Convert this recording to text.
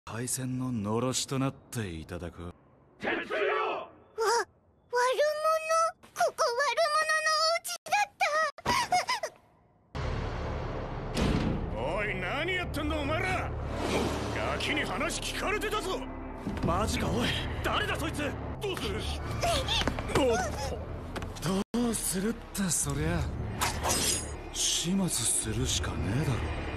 敗戦ののろしとなっていただく。 鉄よ。悪者。ここ悪者のお家だった。 おい、何やってんだお前ら。ガキに話聞かれてたぞ。 マジか。おい、誰だそいつ。 どうする。 どうするって、そりゃ始末するしかねえだろ。